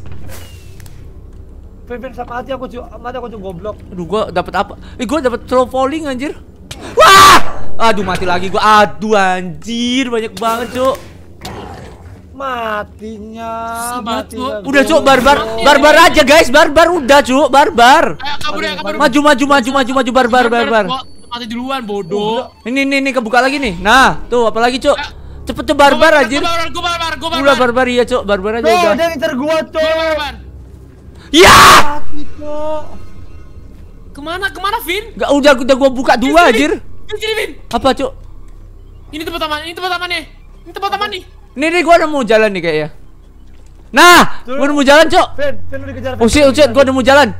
Vin, sama mati aku goblok. Aduh, gua dapat apa? Gua dapat slow falling anjir. Wah! Aduh, mati lagi gua. Aduh, anjir, banyak banget, Cuk. Matinya. Udah, Cuk, barbar aja, guys. Barbar udah, Cuk, barbar. Kabur. Maju, barbar. Mati duluan, bodoh. Ini kebuka lagi nih. Nah, tuh apalagi, Cuk. Cepet tuh barbar anjir. Gua Udah barbar iya, Cuk. Barbar aja Tuh, udah. dia ngincer gua, Cuk. Ya! Mati, Cuk. Kemana, Vin? Enggak, udah gua buka dua anjir. Vin. Apa, Cuk? Ini tempat taman nih. Nih, gua udah mau jalan nih kayaknya. Nah, gua udah mau jalan, Cuk. Vin udah dikejar. Oh shit, gua udah mau jalan.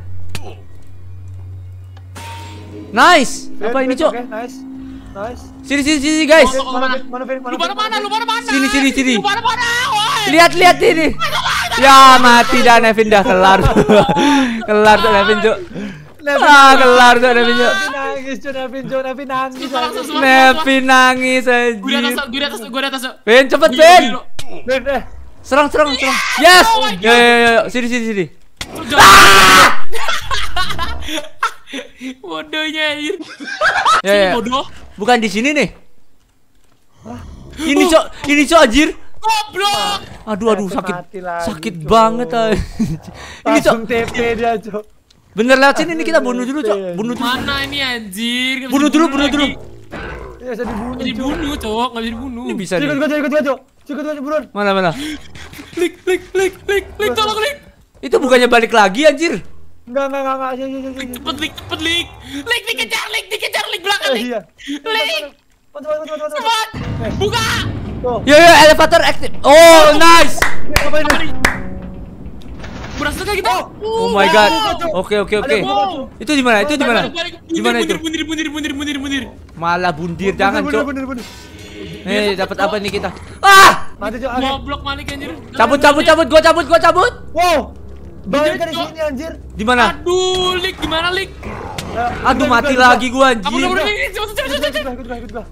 Nice. Apa ini, Cuk? Oke, nice. Sini, guys. Mana, Vin? Lu mana? Sini. Lu mana? Lihat ini. Ya, mati dah Nevin dah kelar. Kelar tuh Nevin, Cuk. Kelar tuh Nevin, Cuk. Nevin nangis. Nevin nangis anjir. Gua di atas. Vin, cepet, Vin. Vin, Serang. Yes. Yo. Sini. Bodohnya anjir. Ya. Bodoh. Bukan di sini nih. Ini, Cok, anjir. Goblok. Aduh, sakit banget anjir. Ini, Cok. TP dia, Cok. Bener lewat sini nih, kita bunuh dulu, Cok. Bunuh dulu. Mana ini anjir? Bunuh dulu. Ya, bisa dibunuh. Enggak dibunuh, Cok. Enggak bisa dibunuh. Ini bisa nih. Ikut gua, Cok. Buruan. Mana? Klik, tolong klik. Itu bukannya balik lagi anjir. Enggak. Cepet, Lik. Lik dikejar, Lik belakang, Lik. Iya. Lik. Cepat. Cepat. Buka. Yo, elevator aktif. Oh, nice. Apa ini? Berhasil kayak gitu. Oh my god. Oke. Itu di mana? Gimana itu? Bundir. Malah bundir, jangan, Cok. Bener. Dapat apa nih kita? Ah! Mati, Cok. Goblok Malik anjir. Cabut. Gua cabut. Wow. Balik di sini anjir. Di mana? Aduh, Lik, gimana, Lik? Aduh, mati lagi gua anjir. Cepet.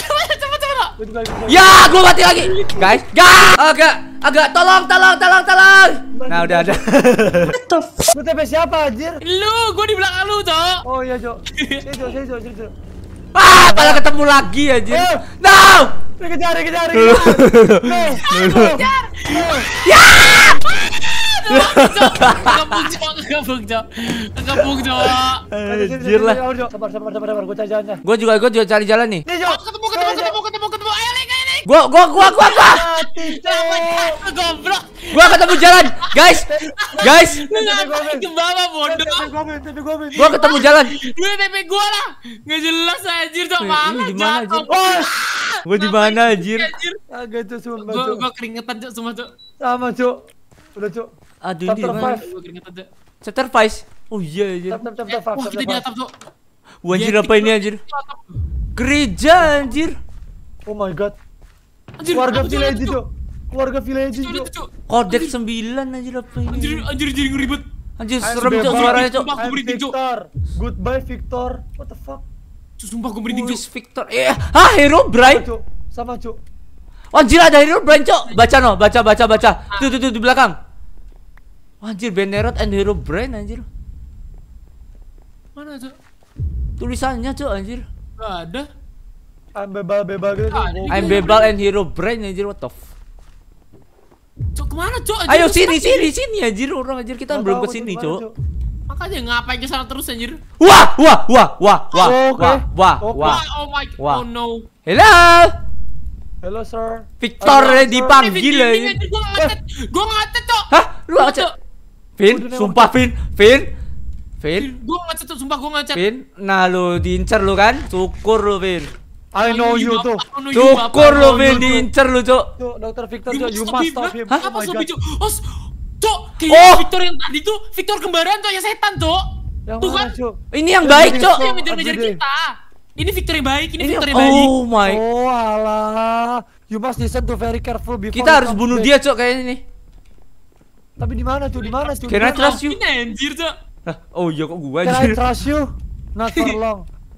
Ya, gua mati lagi. Guys. Agak tolong. Nah, udah ada. Lu TP siapa anjir? Lu, gua di belakang lu, Cok. Oh iya, Cok. Sini, Cok. Ah, malah ketemu lagi anjir. No! Kejar. Ya! Kegabung, Cok. Anjir lah. Sabar, gua cari jalannya. Gua juga cari jalan nih. Nih, Cok. Ketemu. Ayo, Lik. Gua. Mati, Cok. Goblok. Gua ketemu jalan. Guys. Lu ngapain ke bawah, bodoh? TP gua, Vin. Gua ketemu jalan. Lu TP gua lah. Nggak jelas anjir, Cok. Ini di mana, Jatuh. anjir? Gua di mana anjir? Agak, Cok, sumpah, Cok. Gua keringetan, Cok, semua, Cok. Sama, Cok. Udah, Cok. Aduh, ini di mana? Gua keringetan, Cok. Chapter 5. Oh iya anjir. Tap. Wah, kita di atap, Cok. Wah, anjir apa ini anjir? Gereja anjir. Oh my god. Anjir, Keluarga apa village, Cok? Cok. Keluarga village, Cok, Cok. Kodek 9 anjir apa ini? Anjir ribet. Anjir Ayo, serem, Cok, bebas. suaranya, Cok. Sumpah, gua I'm merinding, Cok. Victor. Goodbye, Victor. What the fuck? Sumpah gua merinding, Cok. Who's Victor? Hero Brian. Cok. Sama, Cok. Anjir ada Hero Brian, Cok. Baca. Tuh di belakang. Anjir, Benerot and Hero Brian anjir. Mana, Cok? Tulisannya, Cok, anjir. Gak ada. I'm bebal gitu. I'm Bebal and Hero Brian anjir, what the Cok, kemana, Cok? Anjir, Ayo lu sini stuck. anjir, orang anjir kita belum kesini, Cok. Makanya ngapain ke sana terus anjir? Wah. Oke. Oh my. Wah. Oh no. Hello, sir. Victor Halo, dipanggil Vin, anjir. Gua ngetet, Cok. Hah? Lu ngechat? Vin, sumpah Vin. Gua ngetet, Cok. Sumpah gua ngetet. Vin, nah lu diincer lu kan? Syukur lu, Vin. I know you tuh. Syukur lu, Vin, diincer lu, Cok. Cok, Dr. Victor, Cok, you must stop him. Hah? Oh Apa my sobi, god. Cok? Cok, kayaknya Oh. Victor yang tadi tuh Victor kembaran, Cok, yang setan, Cok. Yang Tuh mana, kan? Cok? Ini yang baik, Cok. Yang ngejar-ngejar Everyday. kita. Ini Victor yang baik, ini Ini Victor yang baik. oh my. Oh alah. You must listen to very careful before. Kita harus bunuh dia, Cok, kayaknya nih. Tapi di mana, Cok? Di mana, Cok? Can I trust you? Ini anjir, Cok. Hah? Oh iya kok gua Can I anjir. trust you? Not for long.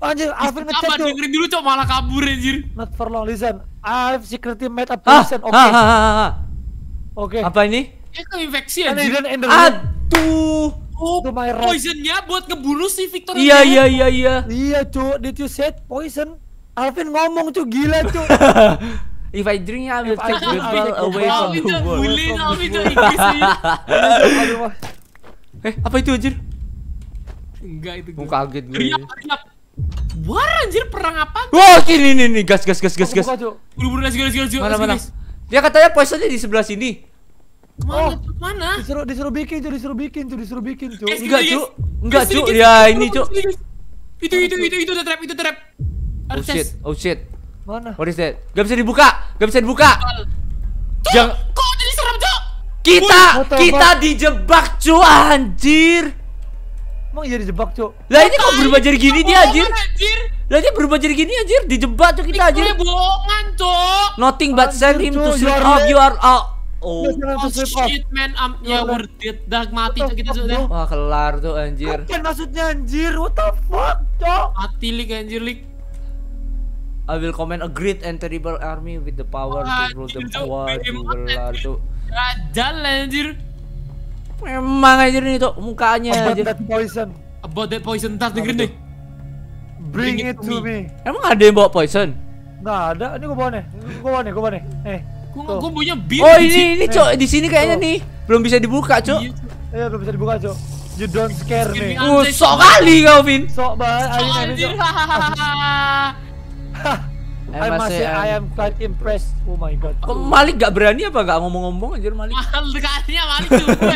Anjir, Alvin ngechat Apa tuh. dengerin dulu cok malah kabur anjir. Not for long, listen. I've secretly made a poison. Oke. Oke. Apa ini? Keinfeksi And anjir. hidden in the room. Aduh. Oh, To my right. poisonnya buat ngebunuh si Victor. Iya. Iya, Cuk. Did you said poison? Alvin ngomong, Cuk. Gila, Cuk. If I drink, I will take the I ball away from Alvin the cok world. bully, Alvin cok Inggris sih. Aduh, Apa itu anjir? Enggak itu. Gua kaget gue. Riap. Wah anjir perang apa? Wah, ini nih, gas. buka, Cuk. Buru-buru let's go. Mana? Dia katanya poisonnya di sebelah sini. Mana? Disuruh bikin, Cuk. Cuk. Enggak, Cuk. Ya, ini, Cuk. Itu trap. Oh shit. Mana? What is that? Gak bisa dibuka. Jangan. Kok jadi serem cok? Kita dijebak, Cuk, anjir. Emang iya dijebak, Cuk. Lah ini kok berubah jadi gini dia, anjir? Anjir. Lah dia berubah jadi gini, anjir. Dijebak tuh kita, anjir. Bohongan cok. Nothing but send him to Anjir, sleep Cuk, off. You are out. Oh Oh shit man, ya worth it. Dah mati cok kita sudah. Wah, kelar tuh, anjir. Apa maksudnya anjir? What the fuck, Cuk? Mati lik anjir lik. I will command a great and terrible army with the power to rule the world. Kelar tuh. Rajal anjir. Memang anjir ini tuh mukanya About anjir. that poison. About that poison, ntar dengerin deh. Bring it to me. Emang ada yang bawa poison? Nggak ada. Ini gua bawa nih. Gue punya bir. Oh, ini Cok, di sini kayaknya nih. Belum bisa dibuka, Cok. Belum bisa dibuka, Cuk. You don't scare me. Sok kali kau, Vin. Sok banget. Anjir. I am quite impressed. Oh my god. Kok Malik gak berani apa gak ngomong-ngomong anjir Malik? Mahal dekatnya Malik tuh gue.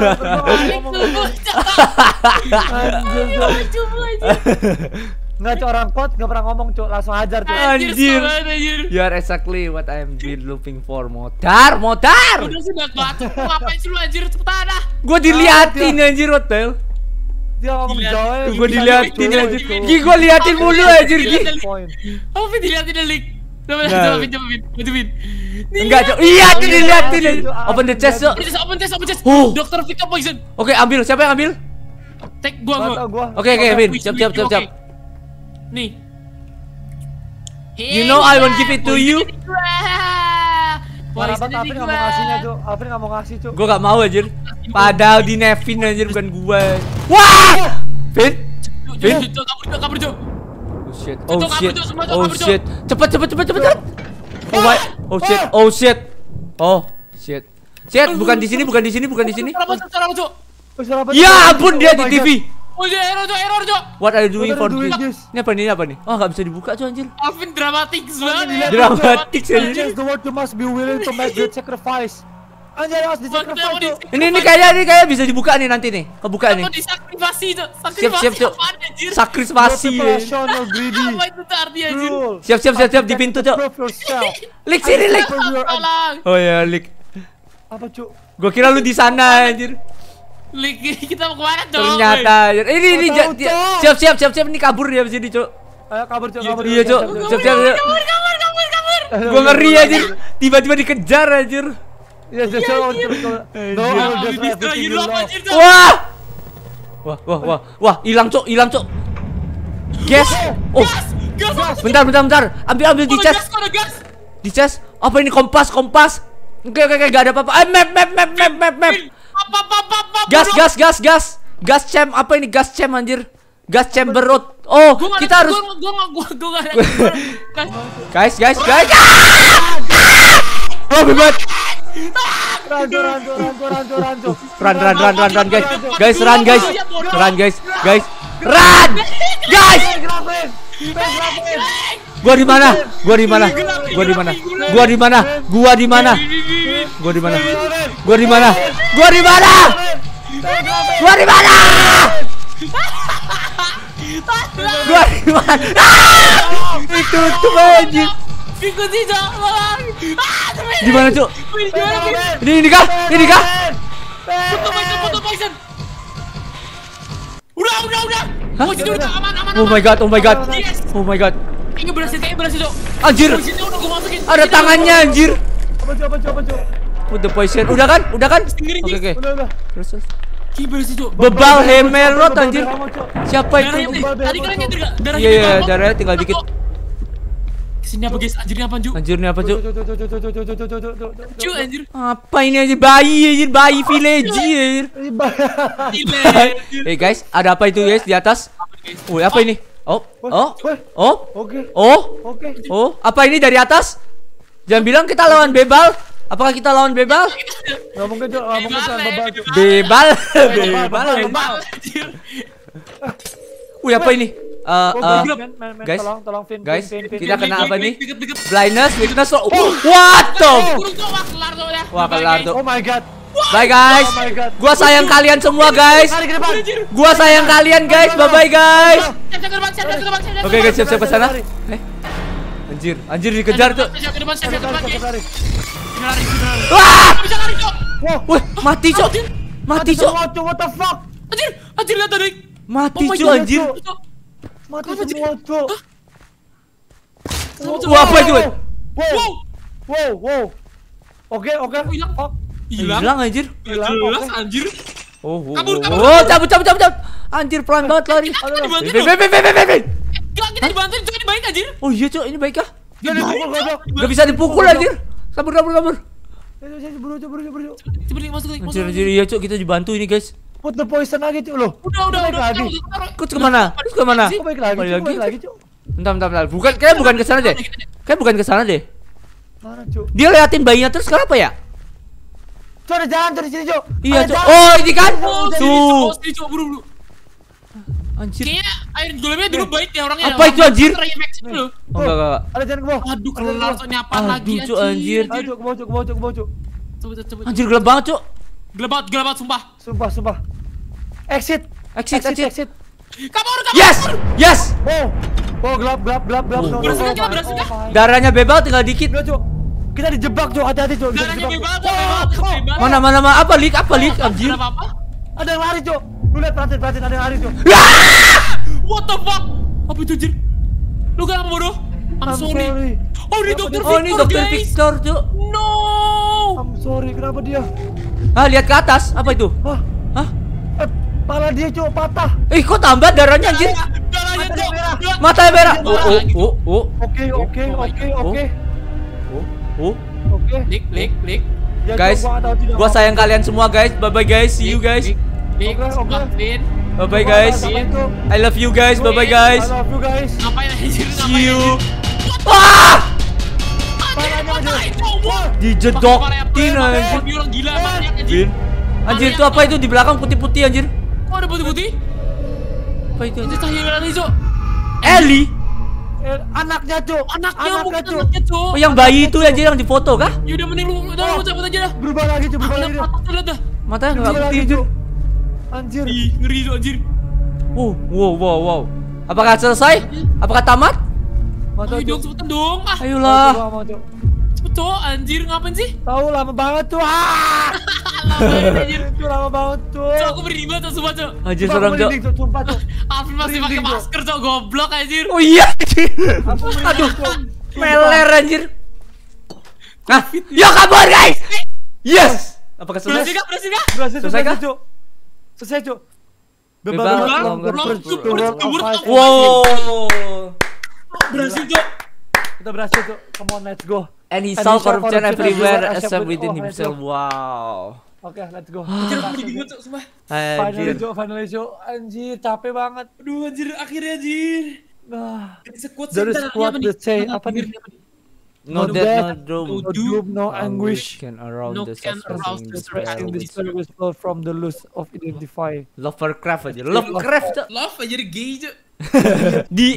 Malik tuh Nggak, Cuk, orang kot nggak pernah ngomong, Cuk. Langsung ajar, Cuk. Anjir. You are exactly what I am been looking for. Modar. Udah sudah batu. Ngapain sih lu anjir cepetan dah. Gua diliatin anjir hotel. Dia ngomong Jawa. Gua diliatin anjir. Gua liatin mulu anjir Gi. Apa diliatin lik? Coba Vin. Enggak, Cok. Iya, tuh diliatin anjir. Open the chest, Cok. Open test. Dokter Victor poison. Oke, ambil. Siapa yang ambil? Take gua. Oke, Vin. Siap. Nih. You know I won't give it to you. Parah banget, Alvin nggak mau ngasihnya, Cuk. Alvin nggak mau ngasih, Cuk. Gua gak mau anjir. Padahal di Nevin anjir bukan gua. Wah! Vin. Kabur, Cok. Oh shit. Cepet. Oh shit. Bukan di sini. Ya ampun, dia di TV. Oh ya, error, Cok. What are you doing for this? Ini apa nih? Oh, gak bisa dibuka, Cok, anjir. Alvin dramatik banget. Dramatik anjir. The word you must be willing to make the sacrifice. Anjir, harus di-sacrifice, Cuk. Ini kayaknya bisa dibuka nih nanti nih. Kebuka nih. Apa disakrifasi, Cok? Siap, Cok. Sakrifasi. Professional greedy. Apa itu artinya anjir? Siap di pintu, Cok. Lik sini, Lik. Oh ya, Lik. Apa, Cuk? Gua kira lu di sana anjir. Lik, kita mau kemana, Cok? Ternyata anjir. Ini siap ini kabur dia di sini, Cok. Ayo kabur, Cuk. Iya, Cok. Siap. Gua ngeri anjir. Tiba-tiba dikejar anjir. Iya, Cuk. No, Wah, hilang, Cok. Gas. Oh, Gas. bentar. Ambil di chest. Di chest. Apa ini kompas? Oke, gak ada apa-apa. Map. Gas chamber. Apa ini gas chamber anjir? Gas chamber road. Oh, kita harus. Gua Guys. Oh, bebas. Rancu. Run, guys. Run, guys. Gua di mana? Ditutup anjir. Ikuti, Cok. Di mana, Cok? Ini kah? Foto poison. Udah. Hah? Posisi udah aman. Oh my god. Yes. Oh my god. Kayaknya berhasil, Cok. Anjir. Posisinya udah gua masukin. Ada tangannya anjir. Apa, Cuk? Udah poison. Udah kan? Dengerin, Oke. Udah. Terus. Kibar sih, Cok. Bebal Hemerot anjir. Siapa itu? Tadi kan darah. Iya, darahnya tinggal dikit. Kesini apa guys? Anjir ini apa, Cuk? Anjir ini apa, Cuk? Cuk, anjir. Apa ini anjir? Bayi village anjir. Guys, ada apa itu guys di atas? Wih, apa ini? Oh. Apa ini dari atas? Jangan bilang kita lawan Bebal. Apakah kita lawan Bebal? Nggak mungkin, Cok. Bebal. Wih, apa ini? Guys, tolong Vin. kita kena apa nih? Blindness, weakness. What the? Wah, kelar tuh. Oh my god. Bye guys. Gua sayang kalian semua guys. Gua sayang kalian guys. Bye bye guys. Oke guys, siap-siap ke sana. Anjir dikejar tuh. Wah! Wah, mati, Cok. What the fuck? Anjir lihat tadi. Mati, Cok, anjir. Mati semua, Cok. Wah, apa itu, Wow. Oke. Hilang anjir. Jelas anjir. Kabur. Cabut. Anjir, pelan banget lari. Kita dibantuin, Cok, ini baik anjir. Oh iya, Cok, ini baik kah? Gak bisa dipukul anjir. Kabur. Buru. Coba masuk. Anjir, iya, Cok, kita dibantu ini, guys. Put the poison lagi, Cok. Loh. Udah. Kok kemana? Kok baik lagi, Cok. Bentar. Bukan ke sana deh. Bukan ke sana deh. Mana, Cok? Dia liatin bayinya terus kenapa ya? Cok, ada jalan di sini, Cok. Iya, Cok. Oh, ini kan. Tuh. Cok, buru. Anjir. Kayaknya air golemnya dulu baik ya orangnya. Apa itu anjir? Enggak. Ada jalan ke bawah. Aduh, kelar tuh nyapaan lagi Cok, anjir. Ayo, ke bawah, Cok. Coba. Anjir, gelap banget, Cok. Gelap banget, sumpah. Sumpah. Exit. Kabur. Yes. Oh, gelap. Berhasil kah? Darahnya Bebal tinggal dikit. Enggak, Cok. Kita dijebak, Cok. Hati-hati, Cok. Darahnya Bebal. Mana apa leak anjir? Apa? Ada yang lari, Cok. Lu lihat, perhatiin ada yang lari, Cok. What the fuck? Apa itu, anjir? Lu kenapa bodoh? I'm sorry. Oh, ini Dr. Victor, Cok. No. I'm sorry, kenapa dia? Lihat ke atas. Apa itu? Hah? Pala dia, Cok, patah. Kok tambah darahnya anjir? Darahnya, Cok. Matanya merah. Oke. Lik. Ya, Guys, Cok, gua sayang kalian semua guys. Bye bye guys. See you guys. Lik. Bye bye guys. I love you guys. Bye bye guys. I love you guys. Ngapain anjir? See you. Wah! Dijedokin anjir. Orang gila banget anjir. Anjir itu apa itu di belakang putih-putih anjir? Kok ada putih-putih? Apa itu anjir? Itu cahaya merah nih, Cok. Eli. Anaknya, Cok. Anaknya, Cok. Oh, yang bayi itu anjir yang difoto kah? Ya udah mending lu cabut aja dah. Berubah lagi, Cok. Lihat dah. Matanya enggak putih anjir. Anjir. Ih, ngeri tuh anjir. Wow. Apakah selesai? Apakah tamat? Ayo dong, cepetan dong. Ayolah. Cepet, Cok. Anjir, ngapain sih? Tahu lama banget, Cok. Lama anjir. Itu lama banget, Cok. Cok, aku merinding banget, Cok, sumpah, Cok. Anjir serem, Cok. Sumpah, Cok. Alvin masih pakai masker, Cok. Goblok anjir. Oh iya. Aduh. Meler anjir. Yuk kabur, guys. Yes. Apakah selesai? Selesai kah, Cok? Selesai, Cok. Bebal. Wow. Wow. Berhasil, Cok. Kita berhasil, Cok. Come on, let's go. And he saw corruption everywhere except within himself. Wow. Oke, let's go. Anjir, aku merinding banget, Cok, sumpah. Finally, Cok. Anjir, capek banget. Aduh, anjir, akhirnya anjir. Dari squad the say apa nih? No death, no doom, no anguish. Can around the suffering, the service from the loss of identify. Lovecraft aja, Lovecraft. Love aja gay, Cok. Di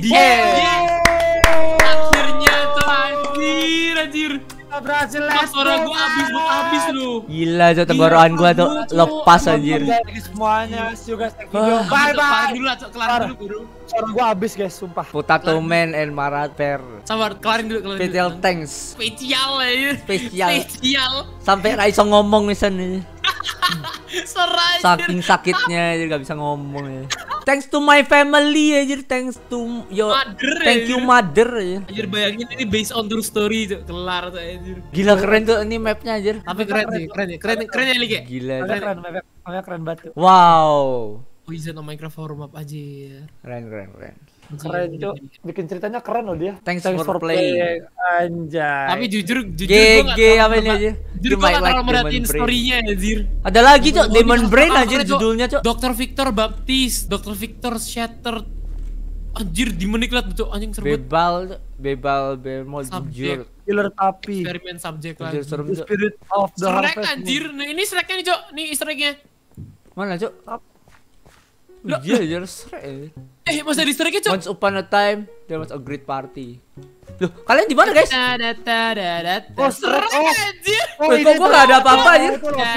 akhirnya tuh anjir. Kita berhasil. Suara gua habis lu. Gila, Cok, tenggorokan gua tuh lepas anjir. Semuanya, see you guys next video. Bye. Dulu, Cok, kelarin dulu. Suara gua habis, guys, sumpah. Potato Man and Maraper. Sabar, kelarin dulu. Special thanks. Spesial aja. Spesial. Sampai ra iso ngomong misalnya. Serai. Saking sakitnya jadi gak bisa ngomong ya. Thanks to my family anjir, thanks to your mother, thank you mother ya. Anjir bayangin ini based on true story, Cok. Kelar tuh anjir. Gila keren tuh ini mapnya anjir. Tapi keren ya, Lik. Gila. Keren. Makanya keren banget. Wow. Wizard of Minecraft forum up aja. Keren. Keren, Cok. Bikin ceritanya keren loh dia. Thanks for playing. Anjay. Tapi jujur GG apa ini aja? Jujur gue gak terlalu merhatiin story-nya anjir. Ada lagi Cok, Demon Brain anjir judulnya Cok. Dr. Victor Baptiste, Dr. Victor Shattered. Anjir di menit liat Cok, anjing seru banget. Bebal jujur. Killer Puppy. Eksperimen subjek lagi. The Spirit of the Shrek Harvest. anjir. Nah ini Shreknya nih Cok, nih easter egg-nya. Mana Cok? Iya anjir Shrek. Masa di easter egg-nya Cok? Once upon a time there was a great party. Loh, kalian di mana guys? Oh Shrek anjir. Kok gua gak ada apa-apa anjir?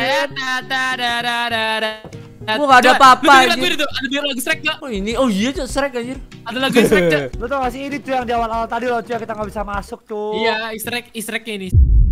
Gua gak ada apa-apa anjir. Ada lagu Shrek gak? Oh ini, oh iya Cok, Shrek anjir. Ada lagu Shrek Cok. Lu tau gak sih ini tuh yang di awal-awal tadi loh, Cok, kita gak bisa masuk tuh. Iya, easter egg-nya ini.